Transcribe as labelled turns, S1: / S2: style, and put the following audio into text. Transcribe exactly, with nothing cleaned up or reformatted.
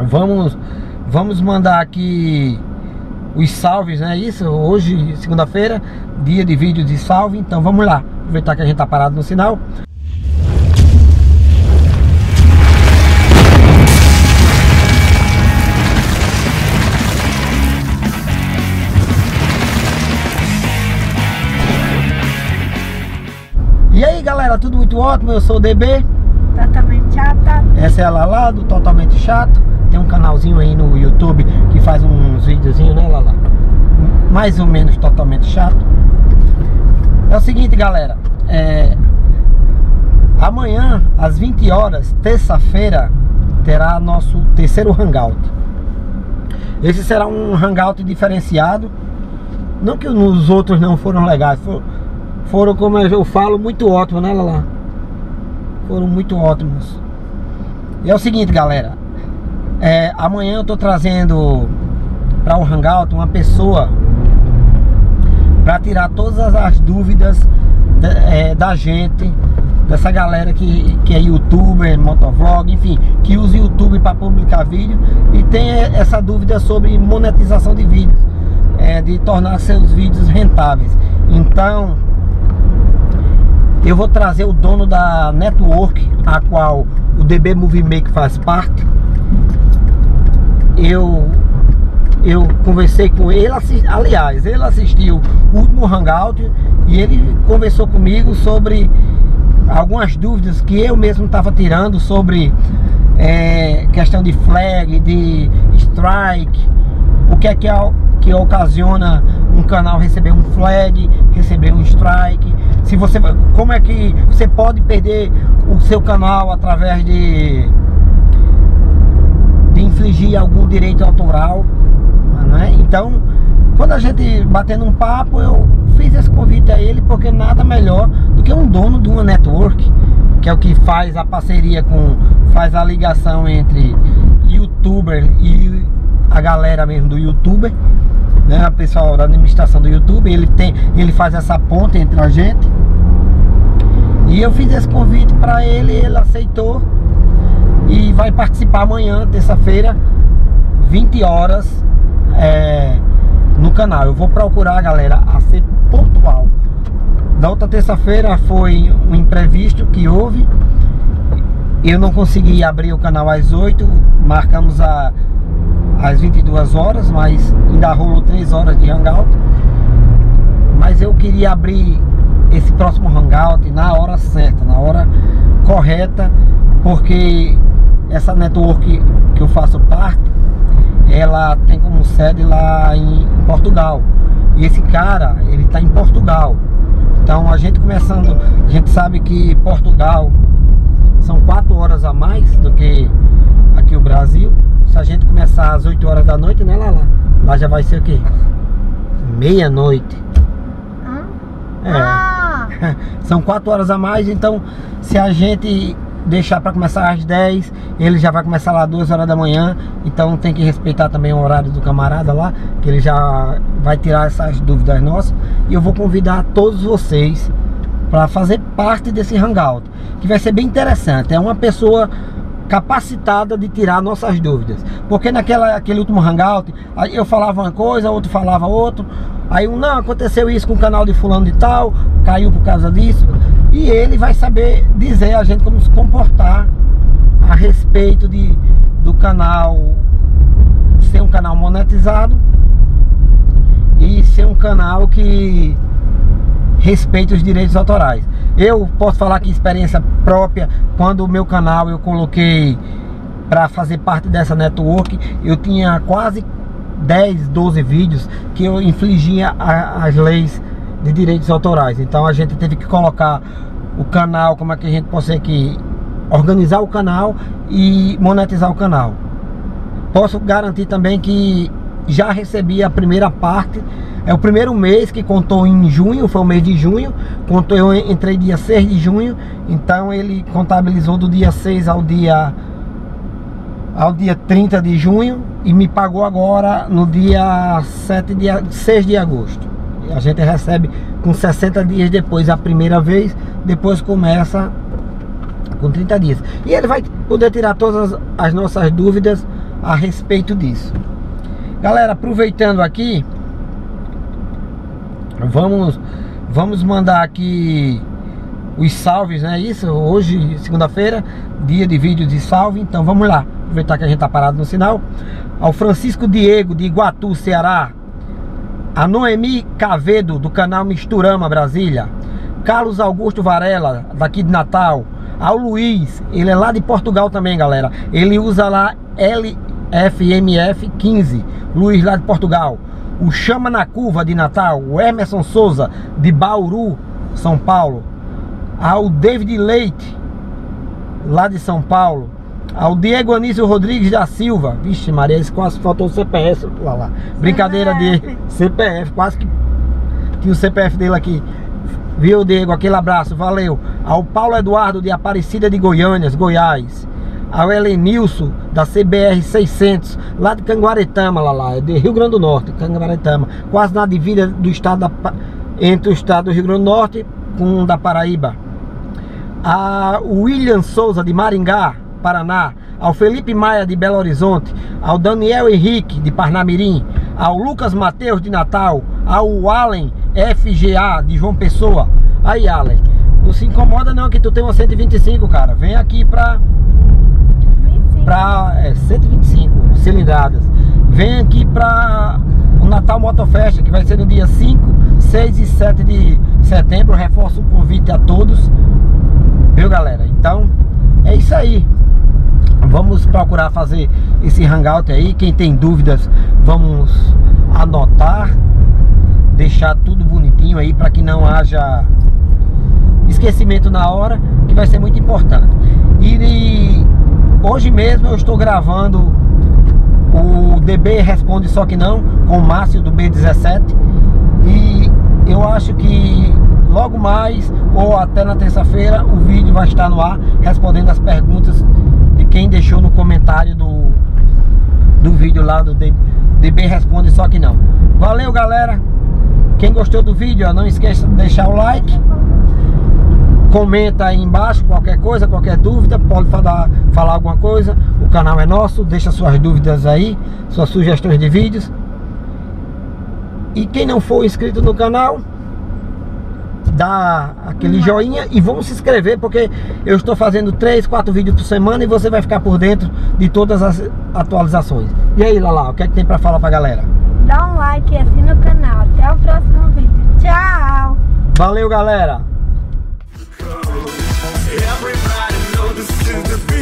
S1: vamos, vamos mandar aqui os salves, né? Isso, hoje, segunda-feira, dia de vídeo de salve. Então vamos lá, aproveitar que a gente tá parado no sinal. E aí galera, tudo muito ótimo, eu sou o D B.
S2: Totalmente chata.
S1: Essa é a Lala do Totalmente Chato. Tem um canalzinho aí no YouTube que faz uns videozinhos, né, Lala? Mais ou menos totalmente chato. É o seguinte, galera, é... amanhã às vinte horas, terça-feira, terá nosso terceiro hangout. Esse será um hangout diferenciado. Não que os outros não foram legais, foram, foram como eu falo, muito ótimos, né, Lala? Foram muito ótimos. E é o seguinte, galera, é, amanhã eu tô trazendo para o hangout uma pessoa para tirar todas as dúvidas de, é, da gente, dessa galera que, que é youtuber, motovlog, enfim, que usa o YouTube para publicar vídeo e tem essa dúvida sobre monetização de vídeos, é, de tornar seus vídeos rentáveis. Então eu vou trazer o dono da network a qual o D B Movie Maker faz parte. Eu eu conversei com ele, aliás, ele assistiu o último hangout e ele conversou comigo sobre algumas dúvidas que eu mesmo estava tirando sobre é, questão de flag, de strike, o que é que, é, que ocasiona um canal receber um flag, receber um strike, se você, como é que você pode perder o seu canal através de, de infligir algum direito autoral, né? Então, quando a gente batendo um papo, eu fiz esse convite a ele porque nada melhor do que um dono de uma network, que é o que faz a parceria com, faz a ligação entre youtuber e a galera mesmo do youtuber, né? O pessoal da administração do YouTube, ele tem, ele faz essa ponte entre a gente. E eu fiz esse convite para ele, ele aceitou e vai participar amanhã, terça-feira, vinte horas, é, no canal. Eu vou procurar, galera, a ser pontual. Da outra terça-feira foi um imprevisto que houve. Eu não consegui abrir o canal às oito, marcamos a às vinte e duas horas, mas ainda rolou três horas de hangout. Mas eu queria abrir esse próximo hangout na hora certa, na hora correta, porque essa network que eu faço parte, ela tem como sede lá em, em Portugal. E esse cara, ele tá em Portugal. Então a gente começando, a gente sabe que Portugal são quatro horas a mais do que aqui o Brasil. Se a gente começar às oito horas da noite, né, Lala? Lá já vai ser o quê? Meia-noite.
S2: Hã?
S1: É.
S2: Ah.
S1: São quatro horas a mais, então se a gente deixar para começar às dez, ele já vai começar lá duas horas da manhã. Então tem que respeitar também o horário do camarada lá, que ele já vai tirar essas dúvidas nossas. E eu vou convidar todos vocês para fazer parte desse hangout, que vai ser bem interessante. É uma pessoa capacitada de tirar nossas dúvidas, porque naquela aquele último hangout aí eu falava uma coisa, outro falava outro, aí um, não, aconteceu isso com o canal de fulano de tal, caiu por causa disso, e ele vai saber dizer a gente como se comportar a respeito de, do canal ser um canal monetizado e ser um canal que respeita os direitos autorais. Eu posso falar que experiência própria, quando o meu canal eu coloquei para fazer parte dessa network, eu tinha quase dez, doze vídeos que eu infligia a, as leis de direitos autorais. Então a gente teve que colocar o canal, como é que a gente pode que organizar o canal e monetizar o canal. Posso garantir também que já recebi a primeira parte. É o primeiro mês que contou em junho, foi o mês de junho. Contou, eu entrei dia seis de junho, então ele contabilizou do dia seis ao dia ao dia trinta de junho e me pagou agora no dia sete de, seis de agosto. A gente recebe com sessenta dias depois a primeira vez, depois começa com trinta dias. E ele vai poder tirar todas as nossas dúvidas a respeito disso. Galera, aproveitando aqui, vamos, vamos mandar aqui os salves, né? Isso, hoje, segunda-feira, dia de vídeo de salve. Então vamos lá, aproveitar que a gente tá parado no sinal. Ao Francisco Diego, de Iguatu, Ceará. A Noemi Cavedo, do canal Misturama, Brasília. Carlos Augusto Varela, daqui de Natal. Ao Luiz, ele é lá de Portugal também, galera. Ele usa lá L F M F quinze. Luiz, lá de Portugal. O Chama na Curva, de Natal. O Emerson Souza, de Bauru, São Paulo. Ao David Leite, lá de São Paulo. Ao Diego Anísio Rodrigues da Silva. Vixe Maria, esse quase faltou o C P F lá, lá. Brincadeira de C P F, quase que tinha o C P F dele aqui. Viu, Diego? Aquele abraço, valeu. Ao Paulo Eduardo, de Aparecida de Goiânia, Goiás. Ao Helenilson, da C B R seiscentos, lá de Canguaretama, lá, lá, de Rio Grande do Norte, Canguaretama, quase na divisa do estado da, entre o estado do Rio Grande do Norte com o da Paraíba. A William Souza, de Maringá, Paraná. Ao Felipe Maia, de Belo Horizonte. Ao Daniel Henrique, de Parnamirim. Ao Lucas Mateus, de Natal. Ao Allen F G A, de João Pessoa. Aí, Allen, não se incomoda não que tu tem uma cento e vinte e cinco, cara. Vem aqui pra pra é, cento e vinte e cinco cilindradas. Vem aqui pra o Natal Motofest, que vai ser no dia cinco, seis e sete de setembro. Reforço o convite a todos, viu, galera? Então é isso aí. Vamos procurar fazer esse hangout aí. Quem tem dúvidas, vamos anotar, deixar tudo bonitinho aí para que não haja esquecimento na hora, que vai ser muito importante. E, e hoje mesmo eu estou gravando o D B Responde Só Que Não com o Márcio do B dezessete. E eu acho que logo mais, ou até na terça-feira, o vídeo vai estar no ar respondendo as perguntas de quem deixou no comentário do, do vídeo lá do D B Responde Só Que Não. Valeu, galera. Quem gostou do vídeo, ó, não esqueça de deixar o like. Comenta aí embaixo qualquer coisa, qualquer dúvida. Pode falar, falar alguma coisa. O canal é nosso. Deixa suas dúvidas aí, suas sugestões de vídeos. E quem não for inscrito no canal, dá aquele joinha e vamos se inscrever, porque eu estou fazendo três, quatro vídeos por semana e você vai ficar por dentro de todas as atualizações. E aí, Lala, o que é que tem pra falar pra galera?
S2: Dá um like e assina o canal. Até o próximo vídeo. Tchau!
S1: Valeu, galera!
S3: Everybody knows this is the